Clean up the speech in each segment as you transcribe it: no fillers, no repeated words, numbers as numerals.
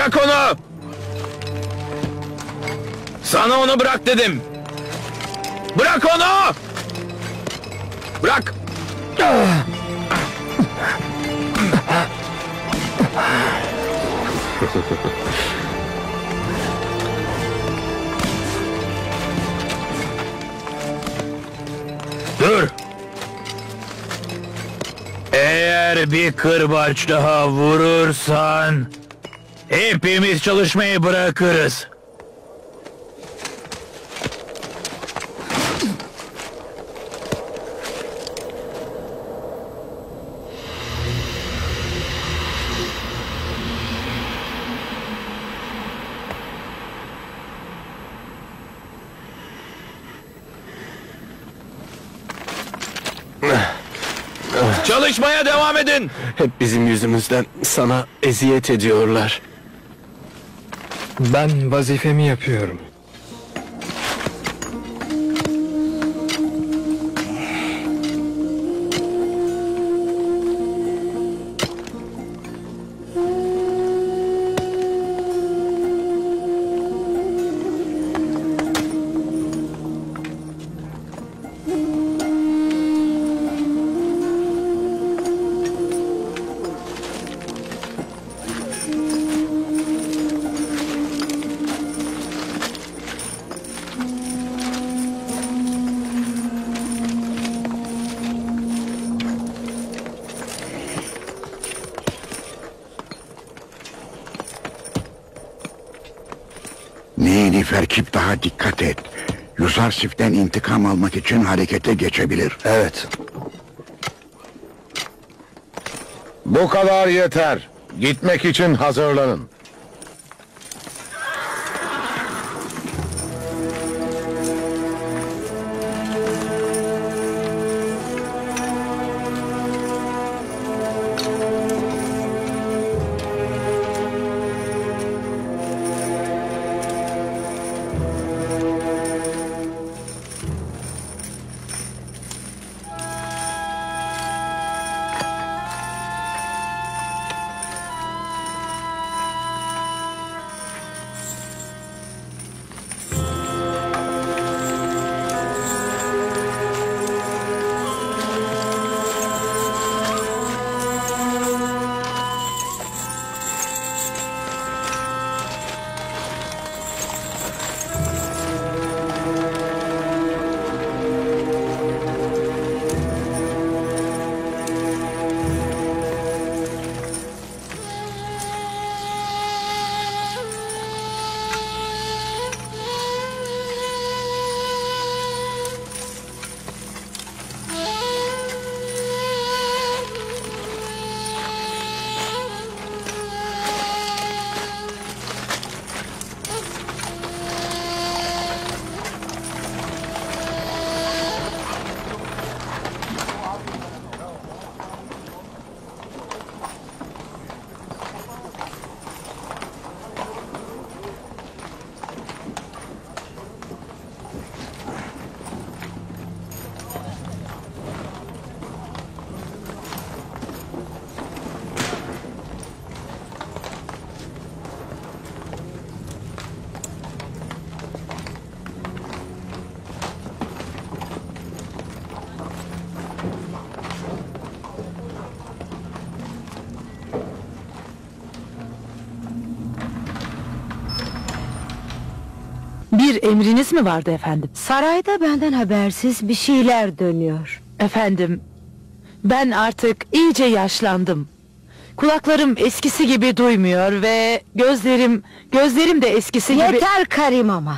Bırak onu! Sana onu bırak dedim! Bırak onu! Bırak! Dur! Eğer bir kırbaç daha vurursan hepimiz çalışmayı bırakırız. Çalışmaya devam edin. Hep bizim yüzümüzden sana eziyet ediyorlar. Ben vazifemi yapıyorum. Ferkip, daha dikkat et. Yuzarsif'ten intikam almak için harekete geçebilir. Evet. Bu kadar yeter. Gitmek için hazırlanın. Bir emriniz mi vardı efendim? Sarayda benden habersiz bir şeyler dönüyor. Efendim, ben artık iyice yaşlandım. Kulaklarım eskisi gibi duymuyor ve gözlerim de eskisi gibi... Yeter Karim ama.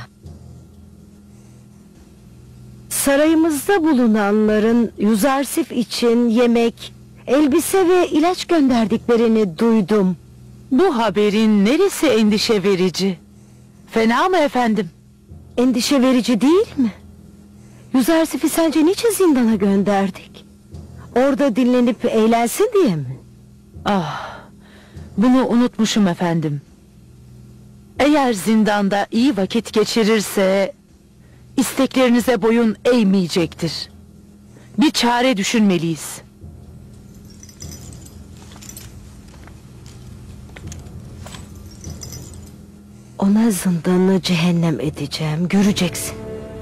Sarayımızda bulunanların Yuzarsif için yemek, elbise ve ilaç gönderdiklerini duydum. Bu haberin neresi endişe verici? Fena mı efendim? Endişe verici değil mi? Yuzarsif'i sence niçin zindana gönderdik? Orada dinlenip eğlensin diye mi? Ah, bunu unutmuşum efendim. Eğer zindanda iyi vakit geçirirse isteklerinize boyun eğmeyecektir. Bir çare düşünmeliyiz. Ona zindanı cehennem edeceğim, göreceksin.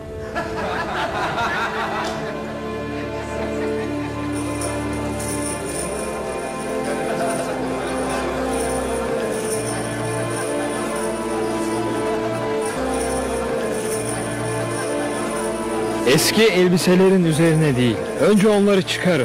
Eski elbiselerin üzerine değil. Önce onları çıkarın.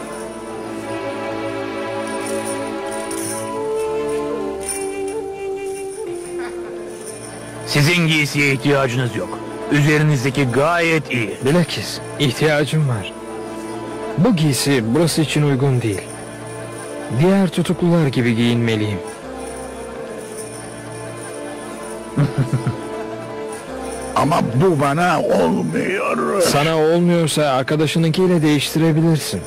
Sizin giysiye ihtiyacınız yok. Üzerinizdeki gayet iyi. Bilakis ihtiyacım var. Bu giysi burası için uygun değil. Diğer tutuklular gibi giyinmeliyim. Ama bu bana olmuyor. Sana olmuyorsa arkadaşınınkiyle değiştirebilirsin.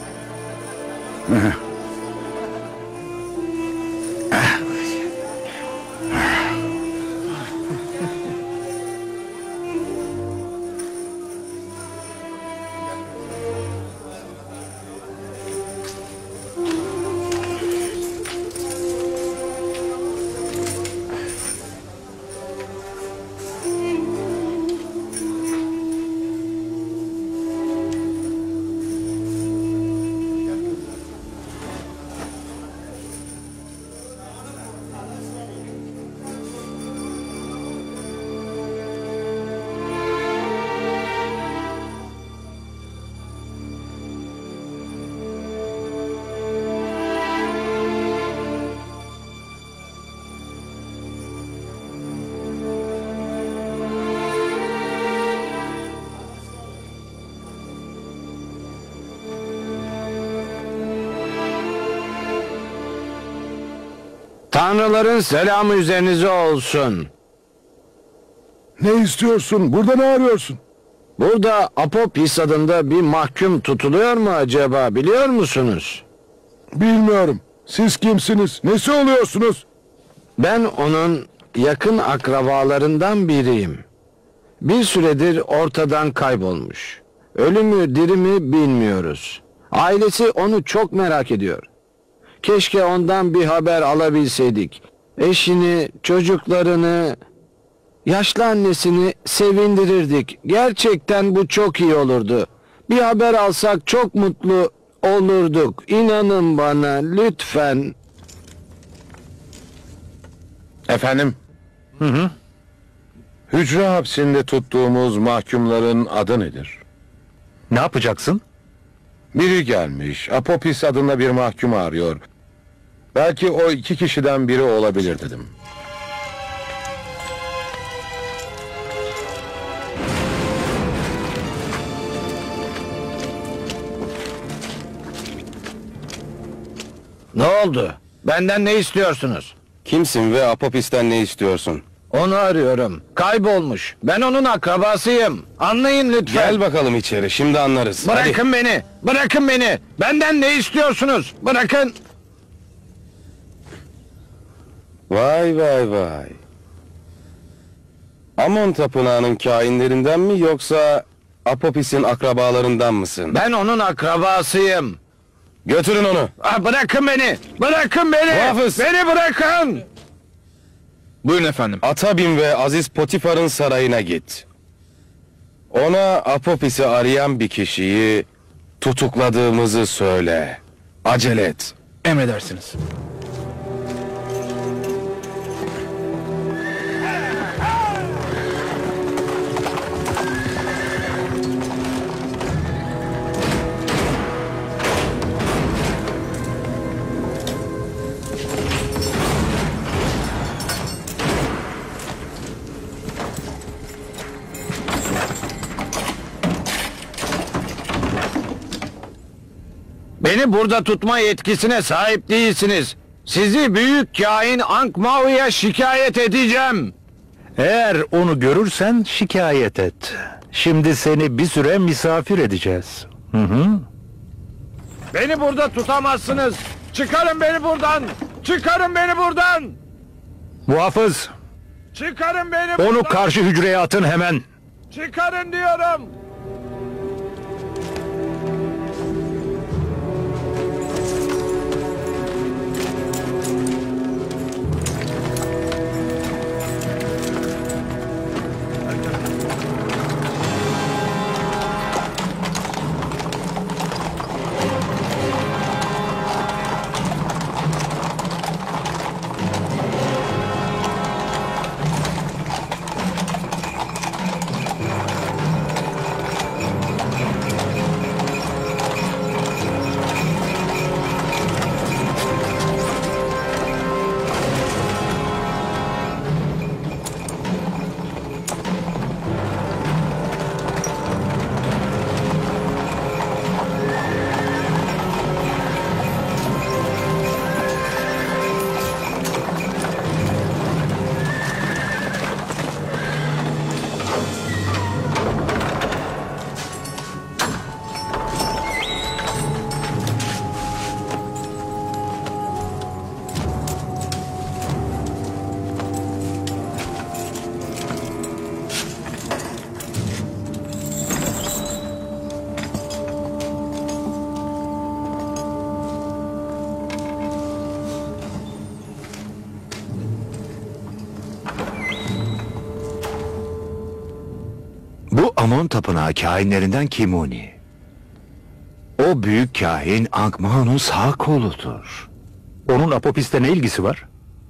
Tanrıların selamı üzerinize olsun. Ne istiyorsun? Burada ne arıyorsun? Burada Apopis adında bir mahkum tutuluyor mu acaba, biliyor musunuz? Bilmiyorum. Siz kimsiniz? Nesi oluyorsunuz? Ben onun yakın akrabalarından biriyim. Bir süredir ortadan kaybolmuş. Ölü mü diri mi bilmiyoruz. Ailesi onu çok merak ediyor. Keşke ondan bir haber alabilseydik. Eşini, çocuklarını, yaşlı annesini sevindirirdik. Gerçekten bu çok iyi olurdu. Bir haber alsak çok mutlu olurduk. İnanın bana lütfen. Efendim? Hücre hapsinde tuttuğumuz mahkumların adı nedir? Ne yapacaksın? Biri gelmiş. Apopis adında bir mahkum arıyor. Belki o 2 kişiden biri olabilir dedim. Ne oldu? Benden ne istiyorsunuz? Kimsin ve Apopis'ten ne istiyorsun? Onu arıyorum. Kaybolmuş. Ben onun akrabasıyım. Anlayın lütfen. Gel bakalım içeri, şimdi anlarız. Bırakın beni. Bırakın beni. Benden ne istiyorsunuz? Bırakın. Vay vay vay. Amon tapınağının kainlerinden mi yoksa Apopis'in akrabalarından mısın? Ben onun akrabasıyım. Götürün onu. Bırakın beni. Bırakın beni. Muhafız. Beni bırakın. Buyurun efendim. Ata bin ve Aziz Potifar'ın sarayına git. Ona Apopis'i arayan bir kişiyi tutukladığımızı söyle. Acele et. Emredersiniz. Beni burada tutma yetkisine sahip değilsiniz. Sizi büyük kain Ankh-Mawi'ye şikayet edeceğim. Eğer onu görürsen şikayet et. Şimdi seni bir süre misafir edeceğiz. Beni burada tutamazsınız. Çıkarın beni buradan. Çıkarın beni buradan. Muhafız, Çıkarın beni buradan. onu karşı hücreye atın hemen. Çıkarın diyorum. Amon tapınağı kahinlerinden Kimuni. O büyük kahin Ankh-Mahon'un sağ koludur. Onun Apopis'te ne ilgisi var?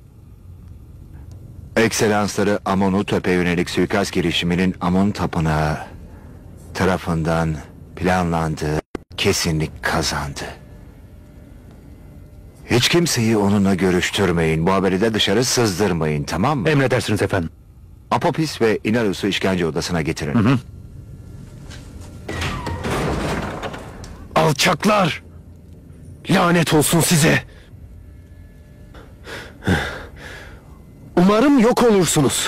Ekselansları Amonutep'e yönelik suikast girişiminin Amon tapınağı tarafından planlandığı kesinlik kazandı. Hiç kimseyi onunla görüştürmeyin. Bu haberi de dışarı sızdırmayın, tamam mı? Emredersiniz efendim. Apopis ve Inarus'u işkence odasına getirin. Alçaklar! Lanet olsun size! Umarım yok olursunuz.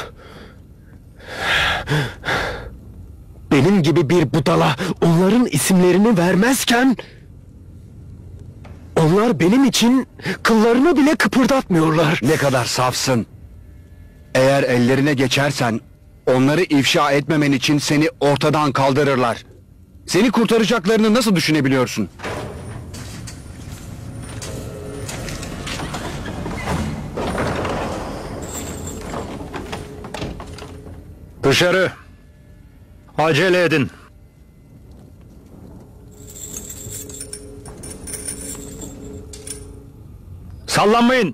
Benim gibi bir budala onların isimlerini vermezken... onlar benim için kıllarını bile kıpırdatmıyorlar. Ne kadar safsın. Eğer ellerine geçersen onları ifşa etmemen için seni ortadan kaldırırlar. Seni kurtaracaklarını nasıl düşünebiliyorsun? Dışarı. Acele edin. Sallanmayın.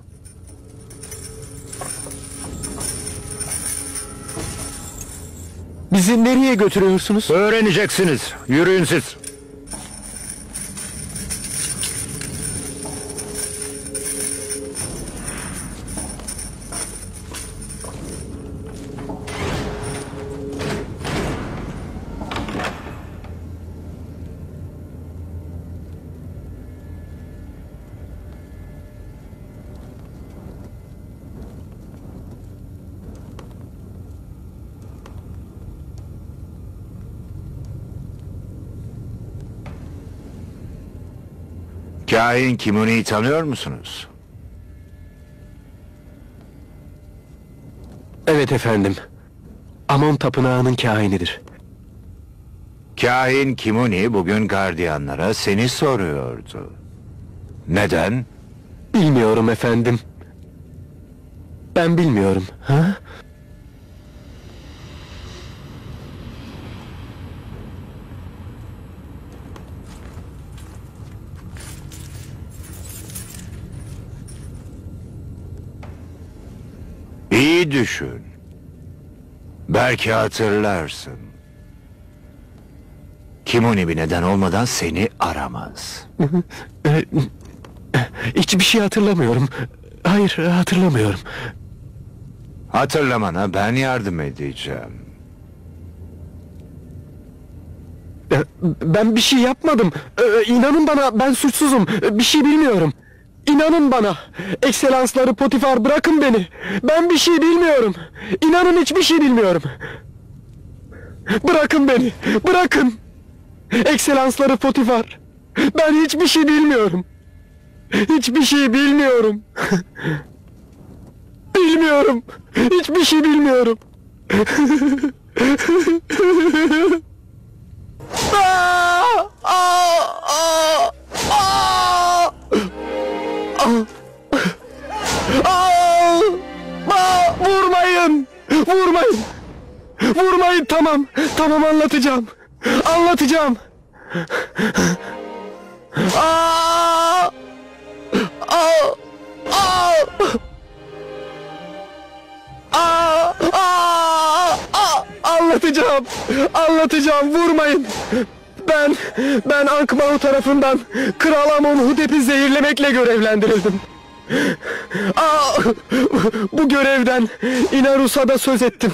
Bizi nereye götürüyorsunuz? Öğreneceksiniz. Yürüyün siz. Kahin Kimuni'yi tanıyor musunuz? Evet efendim. Amon tapınağının kahinidir. Kahin Kimuni bugün gardiyanlara seni soruyordu. Neden? Bilmiyorum efendim. Ben bilmiyorum. Ha? İyi düşün. Belki hatırlarsın. Kimuni bir neden olmadan seni aramaz. Hiçbir şey hatırlamıyorum. Hayır, hatırlamıyorum. Hatırlamana ben yardım edeceğim. Ben bir şey yapmadım. İnanın bana, ben suçsuzum. Bir şey bilmiyorum. İnanın bana. Ekselansları Potifar, bırakın beni. Ben bir şey bilmiyorum. İnanın, hiçbir şey bilmiyorum. Bırakın beni. Bırakın. Ekselansları Potifar. Ben hiçbir şey bilmiyorum. Hiçbir şey bilmiyorum. Bilmiyorum. Hiçbir şey bilmiyorum. Vurmayın! Vurmayın! Vurmayın, tamam! Tamam, anlatacağım! Anlatacağım! Anlatacağım! Anlatacağım, vurmayın! Ben Ankh-Mahon tarafından Kral Amonhotep'i zehirlemekle görevlendirildim. Bu görevden Inarus'a da söz ettim.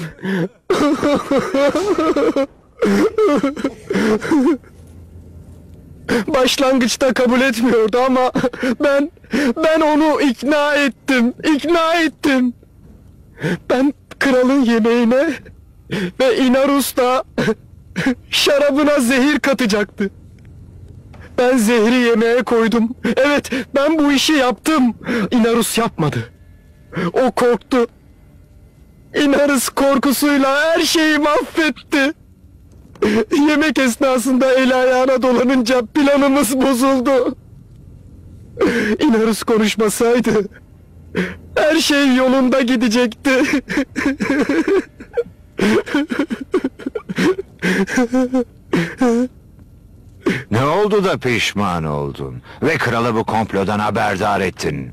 Başlangıçta kabul etmiyordu ama ben onu ikna ettim. İkna ettim. Ben kralın yemeğine ve Inarus da şarabına zehir katacaktı. Ben zehri yemeğe koydum. Evet, ben bu işi yaptım. Inarus yapmadı. O korktu. Inarus korkusuyla her şeyi mahvetti. Yemek esnasında eli ayağına dolanınca planımız bozuldu. Inarus konuşmasaydı her şey yolunda gidecekti. Ne oldu da pişman oldun ve kralı bu komplodan haberdar ettin?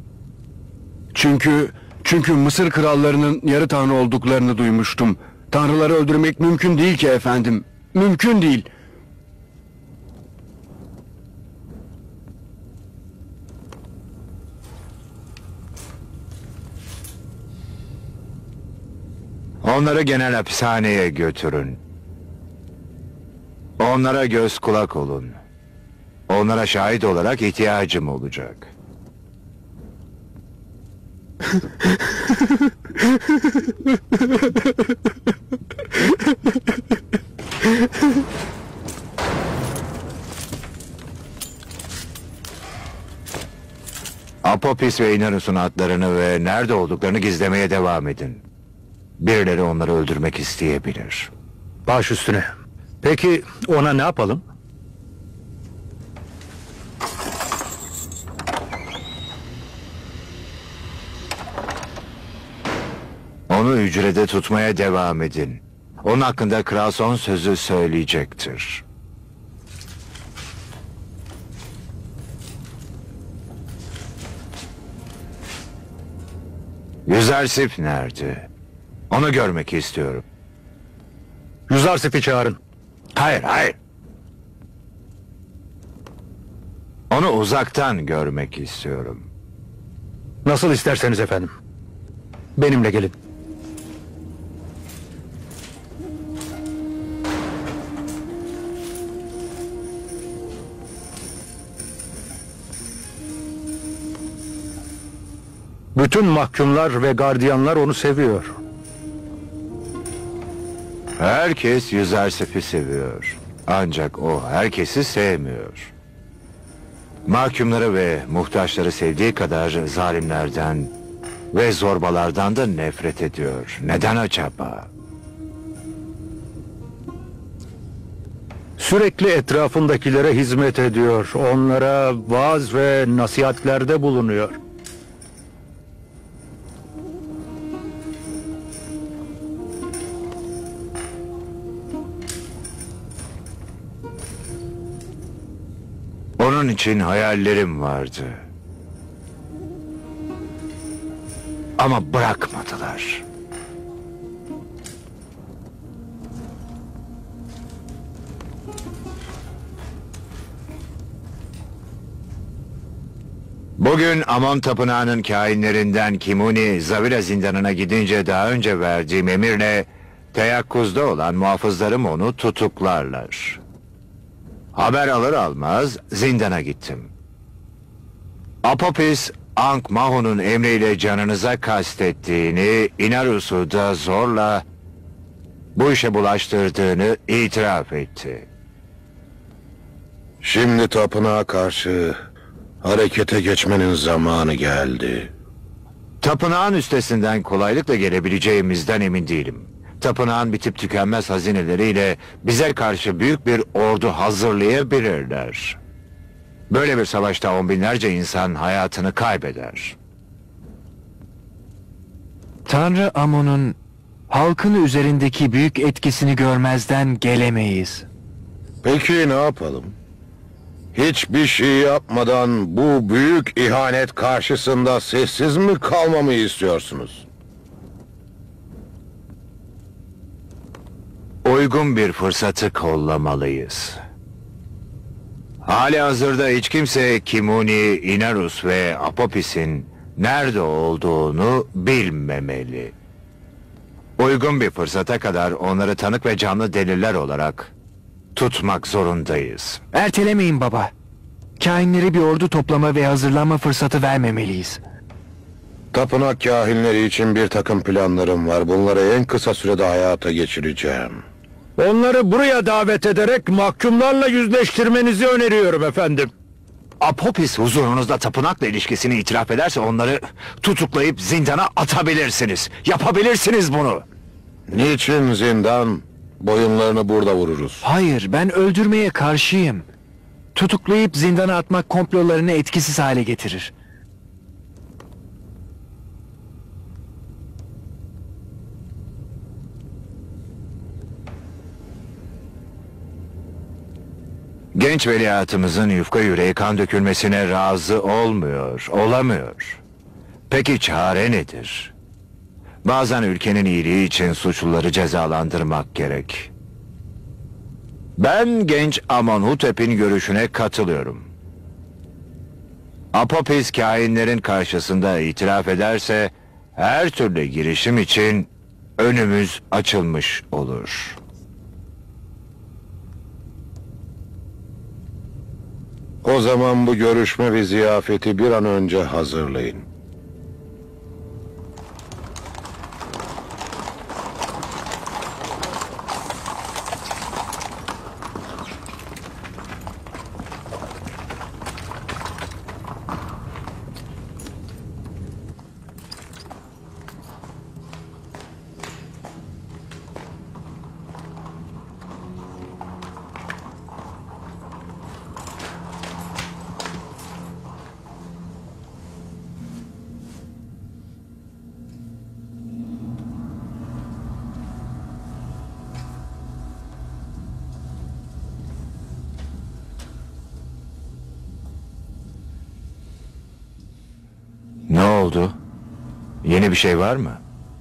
Çünkü Mısır krallarının yarı tanrı olduklarını duymuştum. Tanrıları öldürmek mümkün değil ki efendim. Mümkün değil. Onları genel hapishaneye götürün. Onlara göz kulak olun. Onlara şahit olarak ihtiyacım olacak. Apopis ve Inarus'un adlarını ve nerede olduklarını gizlemeye devam edin. Birileri onları öldürmek isteyebilir. Baş üstüne. Peki ona ne yapalım? Onu hücrede tutmaya devam edin. Onun hakkında kral son sözü söyleyecektir. Yüzersif nerede? Onu görmek istiyorum. Yüzarsif'i çağırın. Hayır. Onu uzaktan görmek istiyorum. Nasıl isterseniz efendim. Benimle gelin. Bütün mahkumlar ve gardiyanlar onu seviyor. Herkes Yüzersif'i seviyor. Ancak o herkesi sevmiyor. Mahkumları ve muhtaçları sevdiği kadar zalimlerden ve zorbalardan da nefret ediyor. Neden acaba? Sürekli etrafındakilere hizmet ediyor. Onlara vaaz ve nasihatlerde bulunuyor. Onun için hayallerim vardı. Ama bırakmadılar. Bugün Amon Tapınağı'nın kainlerinden Kimuni, Zavira zindanına gidince daha önce verdiğim emirle teyakkuzda olan muhafızlarım onu tutuklarlar. Haber alır almaz zindana gittim. Apopis, Ankh-Mahon'un emriyle canınıza kastettiğini, Inarus'u da zorla bu işe bulaştırdığını itiraf etti. Şimdi tapınağa karşı harekete geçmenin zamanı geldi. Tapınağın üstesinden kolaylıkla gelebileceğimizden emin değilim. Tapınağın bitip tükenmez hazineleriyle bize karşı büyük bir ordu hazırlayabilirler. Böyle bir savaşta on binlerce insan hayatını kaybeder. Tanrı Amon'un halkın üzerindeki büyük etkisini görmezden gelemeyiz. Peki ne yapalım? Hiçbir şey yapmadan bu büyük ihanet karşısında sessiz mi kalmamı istiyorsunuz? Uygun bir fırsatı kollamalıyız. Halihazırda hiç kimse Kimuni, Inarus ve Apopis'in nerede olduğunu bilmemeli. Uygun bir fırsata kadar onları tanık ve canlı deliller olarak tutmak zorundayız. Ertelemeyin baba. Kainlere bir ordu toplama ve hazırlanma fırsatı vermemeliyiz. Tapınak kahinleri için bir takım planlarım var. Bunları en kısa sürede hayata geçireceğim. Onları buraya davet ederek mahkumlarla yüzleştirmenizi öneriyorum efendim. Apopis huzurunuzda tapınakla ilişkisini itiraf ederse onları tutuklayıp zindana atabilirsiniz. Yapabilirsiniz bunu. Niçin zindan? Boyunlarını burada vururuz. Hayır, ben öldürmeye karşıyım. Tutuklayıp zindana atmak komplolarını etkisiz hale getirir. Genç veliahtımızın yufka yüreği kan dökülmesine razı olamıyor. Peki çare nedir? Bazen ülkenin iyiliği için suçluları cezalandırmak gerek. Ben genç Amonhotep'in görüşüne katılıyorum. Apopis kainlerin karşısında itiraf ederse her türlü girişim için önümüz açılmış olur. O zaman bu görüşme ve ziyafeti bir an önce hazırlayın. Ne oldu? Yeni bir şey var mı?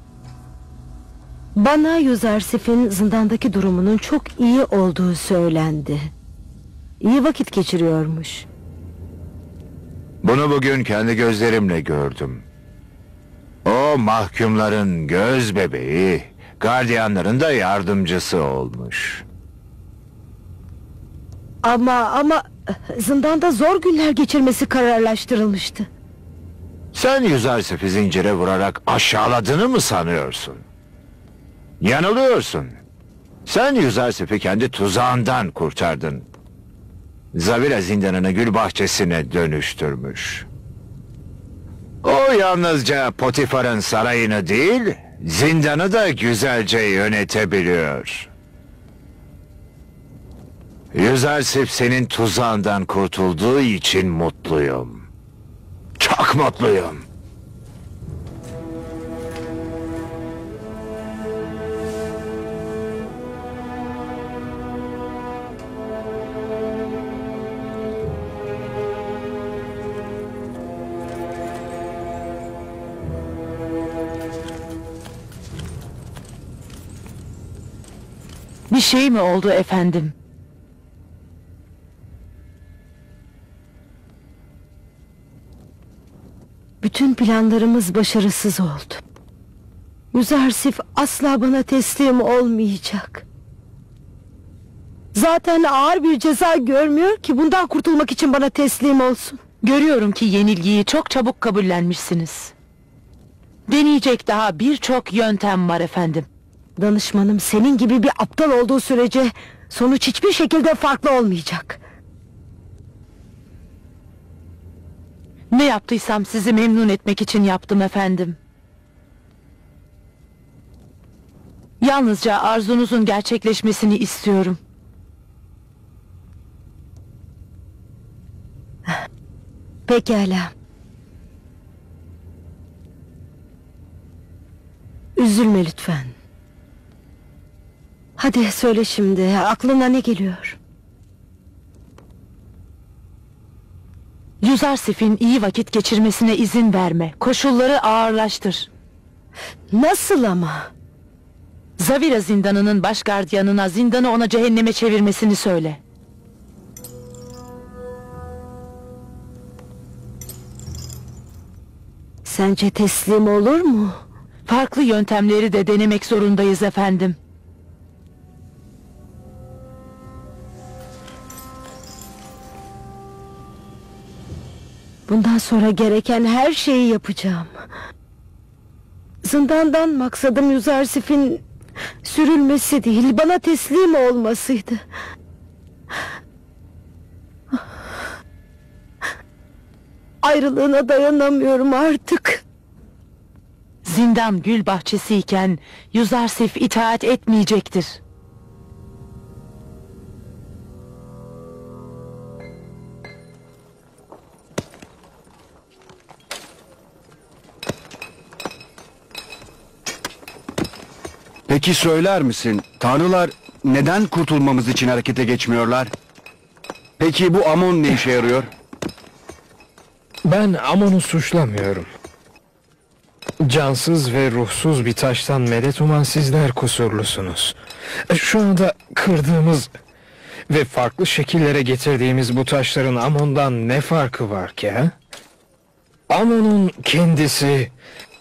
Bana Yuzarsif'in zindandaki durumunun çok iyi olduğu söylendi. İyi vakit geçiriyormuş. Bunu bugün kendi gözlerimle gördüm. O mahkumların göz bebeği, gardiyanların da yardımcısı olmuş. Ama zindanda zor günler geçirmesi kararlaştırılmıştı. Sen Yuzarsif'i zincire vurarak aşağıladığını mı sanıyorsun? Yanılıyorsun. Sen Yuzarsif'i kendi tuzağından kurtardın. Zavira zindanını gül bahçesine dönüştürmüş. O yalnızca Potifar'ın sarayını değil, zindanı da güzelce yönetebiliyor. Yuzarsif senin tuzağından kurtulduğu için mutluyum. Çok mutluyum. Bir şey mi oldu efendim? Bütün planlarımız başarısız oldu. Yuzarsif asla bana teslim olmayacak. Zaten ağır bir ceza görmüyor ki bundan kurtulmak için bana teslim olsun. Görüyorum ki yenilgiyi çok çabuk kabullenmişsiniz. Deneyecek daha birçok yöntem var efendim. Danışmanım senin gibi bir aptal olduğu sürece sonuç hiçbir şekilde farklı olmayacak. Ne yaptıysam sizi memnun etmek için yaptım efendim. Yalnızca arzunuzun gerçekleşmesini istiyorum. Pekala. Üzülme lütfen. Hadi söyle şimdi, aklına ne geliyor? Yuzarsif'in iyi vakit geçirmesine izin verme. Koşulları ağırlaştır. Nasıl ama? Zavira zindanının baş gardiyanına zindanı ona cehenneme çevirmesini söyle. Sence teslim olur mu? Farklı yöntemleri de denemek zorundayız efendim. Bundan sonra gereken her şeyi yapacağım. Zindandan maksadım Yuzarsif'in sürülmesi değil, bana teslim olmasıydı. Ayrılığına dayanamıyorum artık. Zindan gül bahçesiyken Yuzarsif itaat etmeyecektir. Peki söyler misin? Tanrılar neden kurtulmamız için harekete geçmiyorlar? Peki bu Amon ne işe yarıyor? Ben Amon'u suçlamıyorum. Cansız ve ruhsuz bir taştan medet uman sizler kusurlusunuz. Şu anda kırdığımız ve farklı şekillere getirdiğimiz bu taşların Amon'dan ne farkı var ki ha? Amon'un kendisi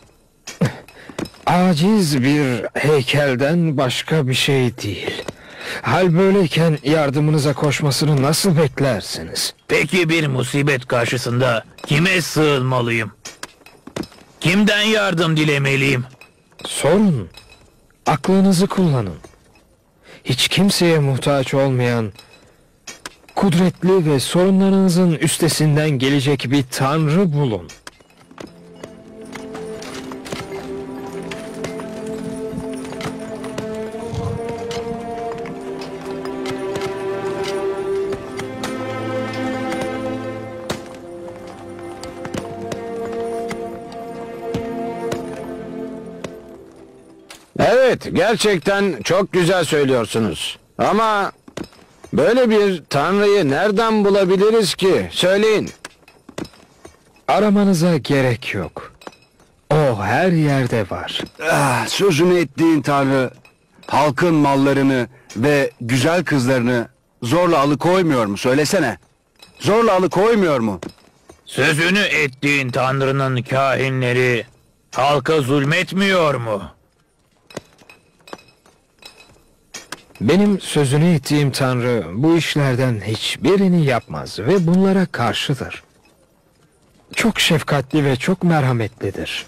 aciz bir heykelden başka bir şey değil. Hal böyleyken yardımınıza koşmasını nasıl beklersiniz? Peki bir musibet karşısında kime sığınmalıyım? Kimden yardım dilemeliyim? Sorun. Aklınızı kullanın. Hiç kimseye muhtaç olmayan, kudretli ve sorunlarınızın üstesinden gelecek bir tanrı bulun. Evet, gerçekten çok güzel söylüyorsunuz. Ama böyle bir tanrıyı nereden bulabiliriz ki? Söyleyin. Aramanıza gerek yok. O her yerde var. Sözünü ettiğin tanrı halkın mallarını ve güzel kızlarını zorla alıkoymuyor mu? Söylesene. Zorla alıkoymuyor mu? Sözünü ettiğin Tanrı'nın kahinleri halka zulmetmiyor mu? Benim sözünü ettiğim Tanrı bu işlerden hiçbirini yapmaz ve bunlara karşıdır. Çok şefkatli ve çok merhametlidir.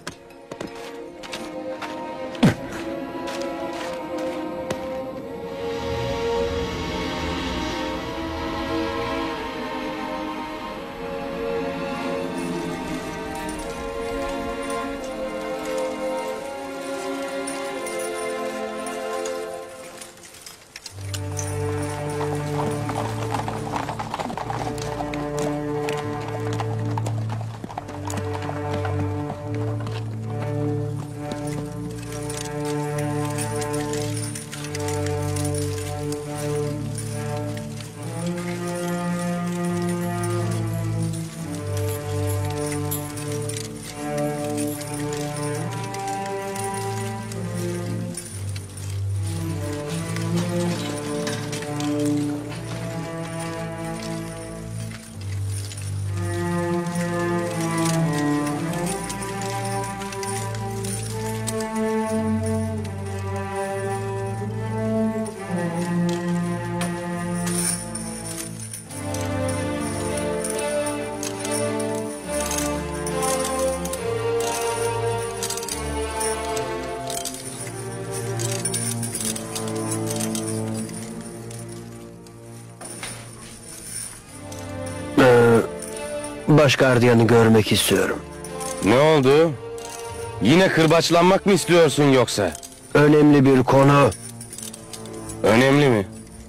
Baş gardiyanı görmek istiyorum. Ne oldu? Yine kırbaçlanmak mı istiyorsun yoksa? Önemli bir konu. Önemli mi?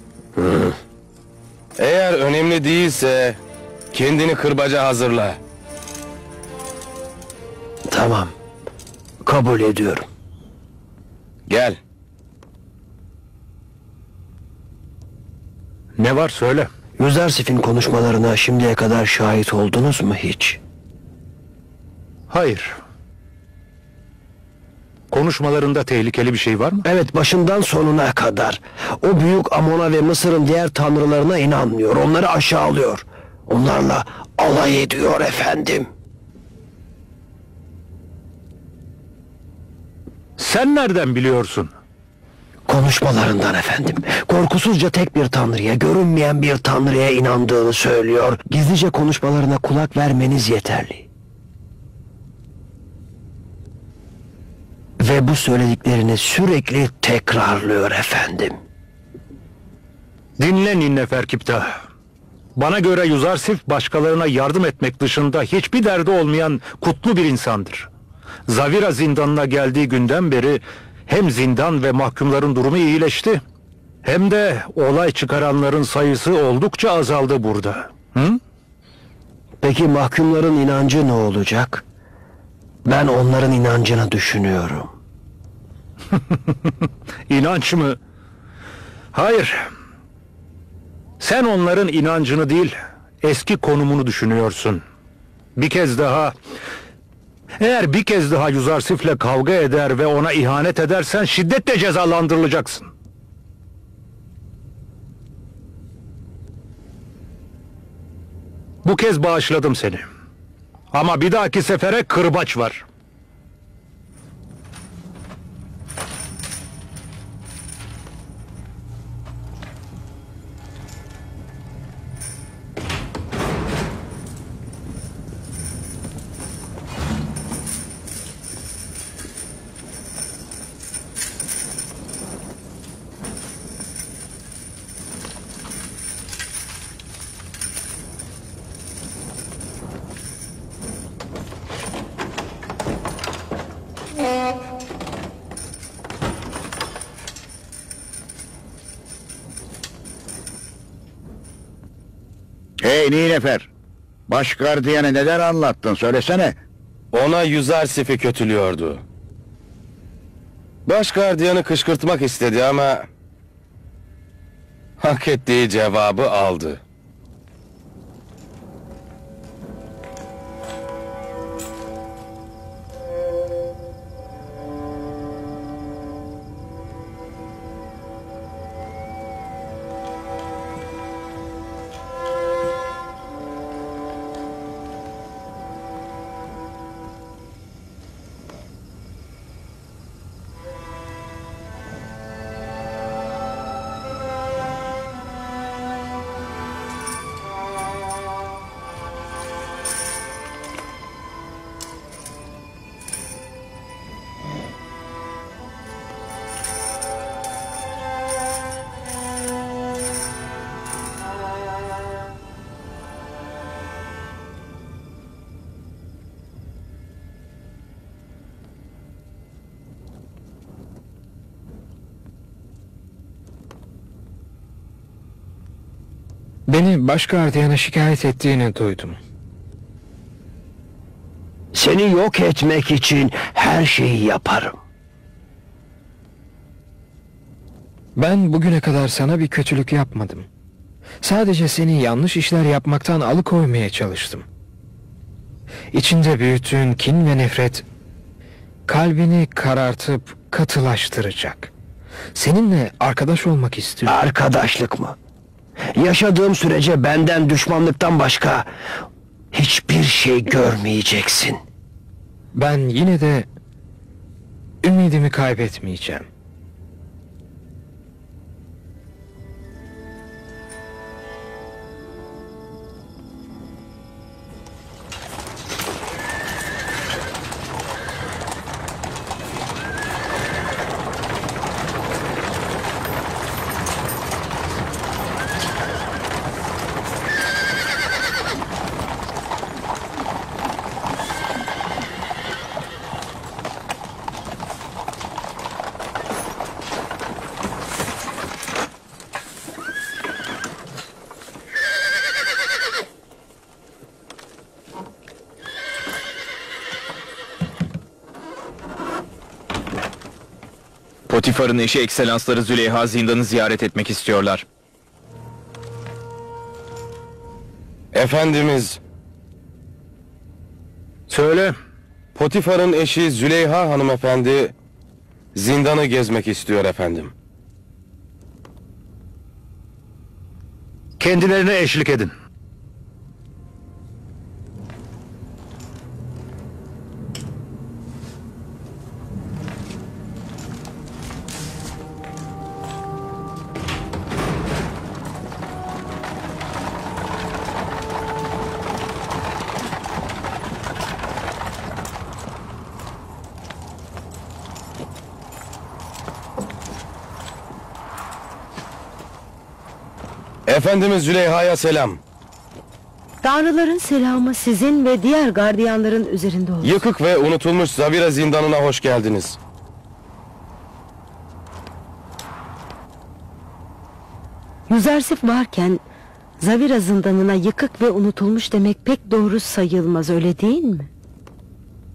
Eğer önemli değilse kendini kırbaca hazırla. Tamam. Kabul ediyorum. Gel. Ne var söyle. Yüzersif'in konuşmalarına şimdiye kadar şahit oldunuz mu hiç? Hayır. Konuşmalarında tehlikeli bir şey var mı? Evet, başından sonuna kadar. O büyük Amon'a ve Mısır'ın diğer tanrılarına inanmıyor. Onları aşağılıyor. Onlarla alay ediyor efendim. Sen nereden biliyorsun? Konuşmalarından efendim. Korkusuzca tek bir tanrıya, görünmeyen bir tanrıya inandığını söylüyor. Gizlice konuşmalarına kulak vermeniz yeterli. Ve bu söylediklerini sürekli tekrarlıyor efendim. Dinle Ninneferkiptah. Bana göre Yuzarsif başkalarına yardım etmek dışında hiçbir derdi olmayan kutlu bir insandır. Zavira zindanına geldiği günden beri hem zindan ve mahkumların durumu iyileşti, hem de olay çıkaranların sayısı oldukça azaldı burada. Hı? Peki mahkumların inancı ne olacak? Ben onların inancını düşünüyorum. İnanç mı? Hayır. Sen onların inancını değil, eski konumunu düşünüyorsun. Eğer bir kez daha Yuzarsif'le kavga eder ve ona ihanet edersen şiddetle cezalandırılacaksın. Bu kez bağışladım seni. Ama bir dahaki sefere kırbaç var. Hey Ninefer, baş gardiyana neden anlattın söylesene. Ona Yuzarsif'i kötülüyordu. Baş gardiyanı kışkırtmak istedi ama hak ettiği cevabı aldı. Beni baş gardiyana şikayet ettiğini duydum. Seni yok etmek için her şeyi yaparım. Ben bugüne kadar sana bir kötülük yapmadım. Sadece seni yanlış işler yapmaktan alıkoymaya çalıştım. İçinde büyüttüğün kin ve nefret kalbini karartıp katılaştıracak. Seninle arkadaş olmak istiyorum. Arkadaşlık mı? Yaşadığım sürece benden düşmanlıktan başka hiçbir şey görmeyeceksin. Ben yine de ümidimi kaybetmeyeceğim. Potifar'ın eşi Ekselansları Züleyha zindanı ziyaret etmek istiyorlar. Efendimiz, Söyle. Potifar'ın eşi Züleyha hanımefendi zindanı gezmek istiyor efendim. Kendilerine eşlik edin. Efendimiz Züleyha'ya selam. Tanrıların selamı sizin ve diğer gardiyanların üzerinde olsun. Yıkık ve unutulmuş Zavira zindanına hoş geldiniz. Yuzarsif varken Zavira zindanına yıkık ve unutulmuş demek pek doğru sayılmaz, öyle değil mi?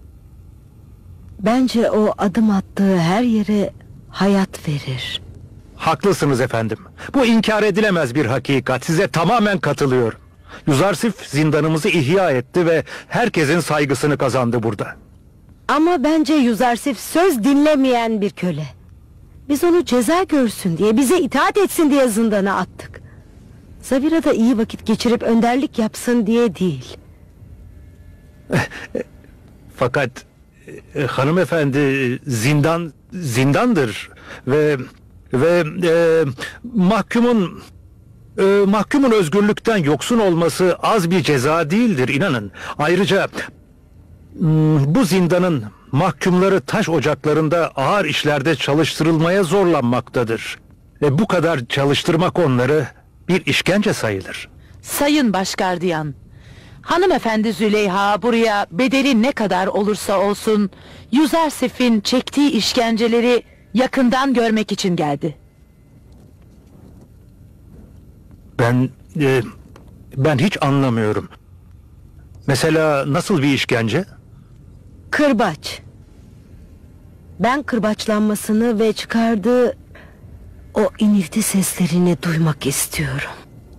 Bence o adım attığı her yere hayat verir. Haklısınız efendim. Bu inkar edilemez bir hakikat. Size tamamen katılıyorum. Yuzarsif zindanımızı ihya etti ve herkesin saygısını kazandı burada. Ama bence Yuzarsif söz dinlemeyen bir köle. Biz onu ceza görsün diye, bize itaat etsin diye zindana attık. Zavira'da iyi vakit geçirip önderlik yapsın diye değil. Fakat hanımefendi zindandır ve mahkumun özgürlükten yoksun olması az bir ceza değildir, inanın. Ayrıca bu zindanın mahkumları taş ocaklarında ağır işlerde çalıştırılmaya zorlanmaktadır. Bu kadar çalıştırmak onları bir işkence sayılır. Sayın Başgardiyan, hanımefendi Züleyha buraya bedeli ne kadar olursa olsun Yuzarsif'in çektiği işkenceleri yakından görmek için geldi. Ben hiç anlamıyorum. Mesela nasıl bir işkence? Kırbaç. Ben kırbaçlanmasını ve çıkardığı o inilti seslerini duymak istiyorum.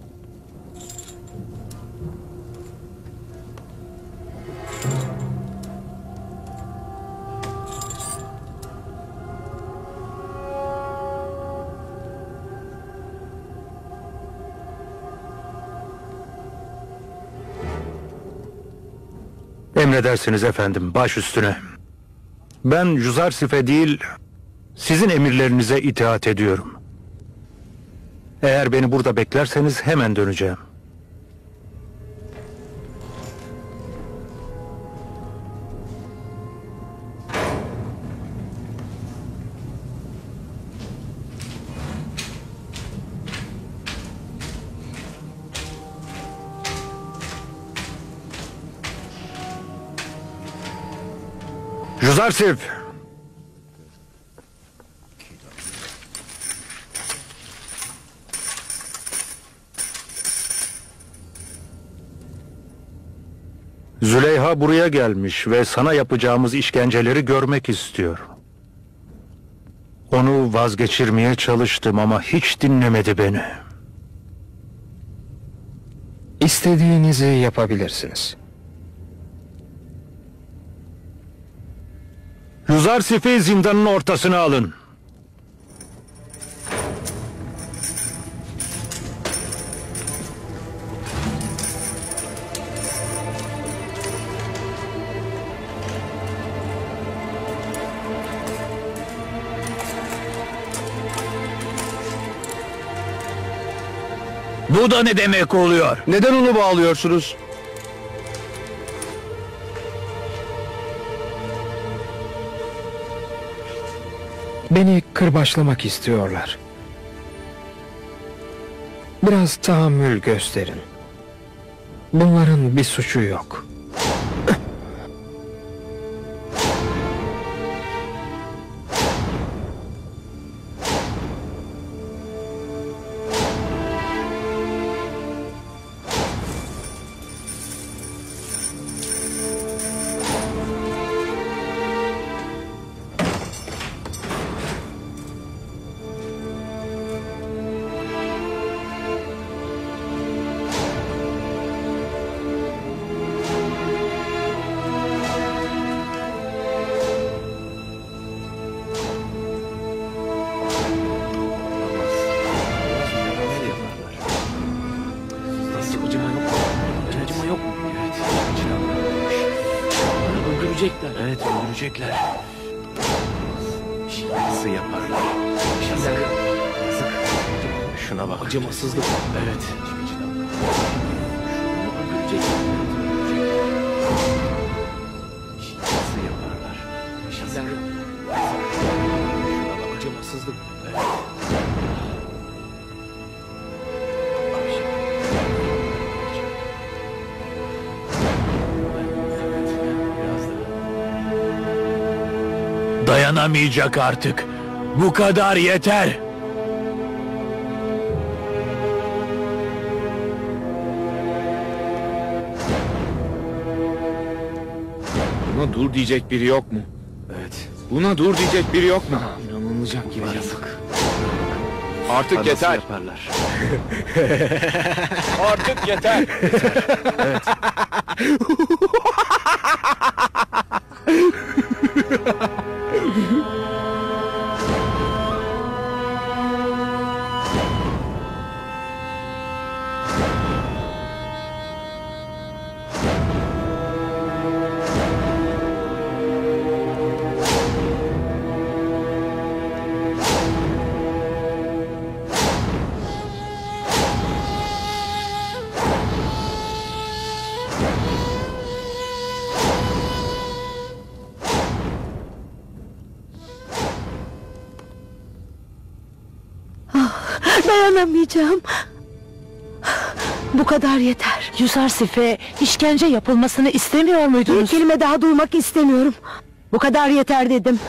Emredersiniz efendim, baş üstüne. Ben Yuzarsif'e değil, sizin emirlerinize itaat ediyorum. Eğer beni burada beklerseniz hemen döneceğim. Yuzarsif! Züleyha buraya gelmiş ve sana yapacağımız işkenceleri görmek istiyor. Onu vazgeçirmeye çalıştım ama hiç dinlemedi beni. İstediğinizi yapabilirsiniz. Yuzarsif'i zindanın ortasına alın. Bu da ne demek oluyor? Neden onu bağlıyorsunuz? Beni kırbaçlamak istiyorlar. Biraz tahammül gösterin. Bunların bir suçu yok. Öldürecekler. Evet, öldürecekler. Nasıl yaparlar? Yazık. Şuna bak. Acımasızlık. Evet. Nasıl yaparlar? Yazık. Şuna bak. Acımasızlık. Evet. Dayanamayacak artık. Bu kadar yeter. Buna dur diyecek biri yok mu? Evet. Buna dur diyecek biri yok mu? İnanılmayacak gibi. Yazık. Artık yeter. Yaparlar. Artık yeter. Evet. Dayanamayacağım. Bu kadar yeter. Yuzarsif'e işkence yapılmasını istemiyor Bir muydunuz? kelime daha duymak istemiyorum. Bu kadar yeter dedim.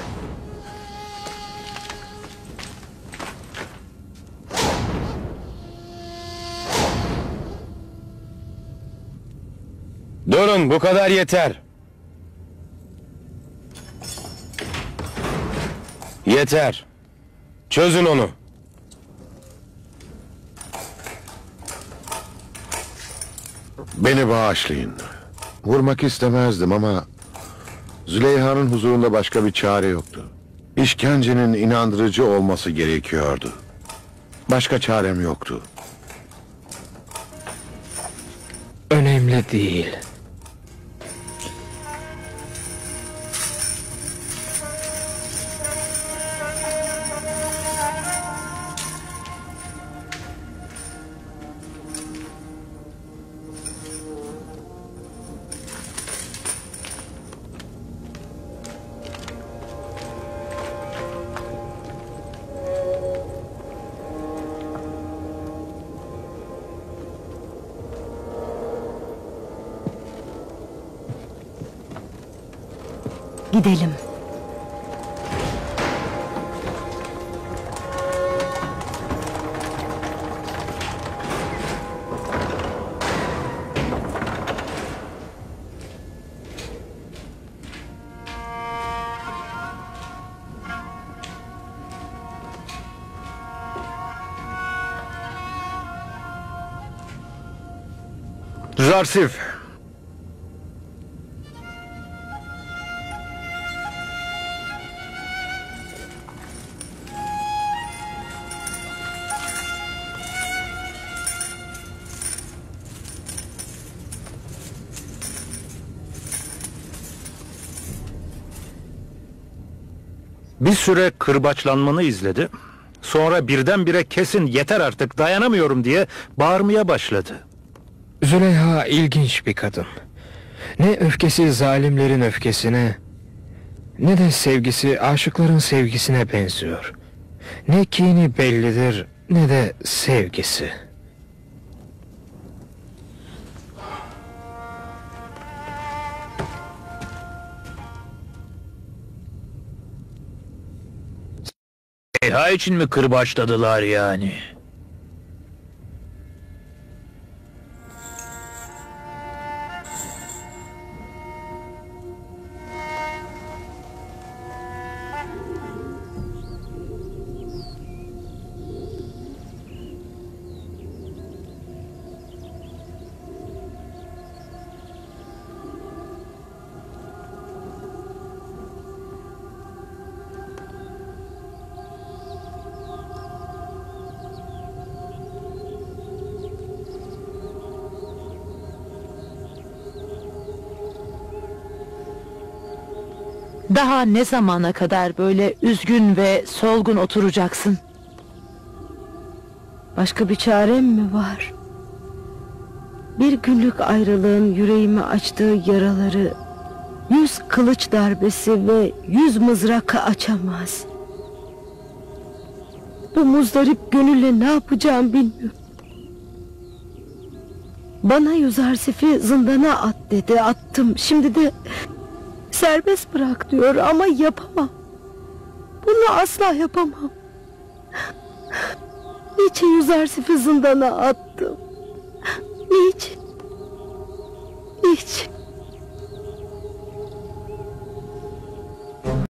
Durun, bu kadar yeter. Yeter. Çözün onu. Beni bağışlayın. Vurmak istemezdim ama Züleyha'nın huzurunda başka bir çare yoktu. İşkencenin inandırıcı olması gerekiyordu. Başka çarem yoktu. Önemli değil. Gidelim. Yuzarsif, bir süre kırbaçlanmanı izledi. Sonra birdenbire kesin yeter artık dayanamıyorum diye bağırmaya başladı. Züleyha ilginç bir kadın. Ne öfkesi zalimlerin öfkesine, ne de sevgisi aşıkların sevgisine benziyor. Ne kini bellidir, ne de sevgisi. Züleyha için mi kırbaçladılar yani? Daha ne zamana kadar böyle üzgün ve solgun oturacaksın? Başka bir çarem mi var? Bir günlük ayrılığın yüreğime açtığı yaraları 100 kılıç darbesi ve 100 mızrak açamaz. Bu muzdarip gönülle ne yapacağım bilmiyorum. Bana Yuzarsif'i zindana at dedi, attım. Şimdi de serbest bırak diyor ama yapamam. Bunu asla yapamam. Niçin Yuzarsif'i zindana attım? Niçin? Niçin?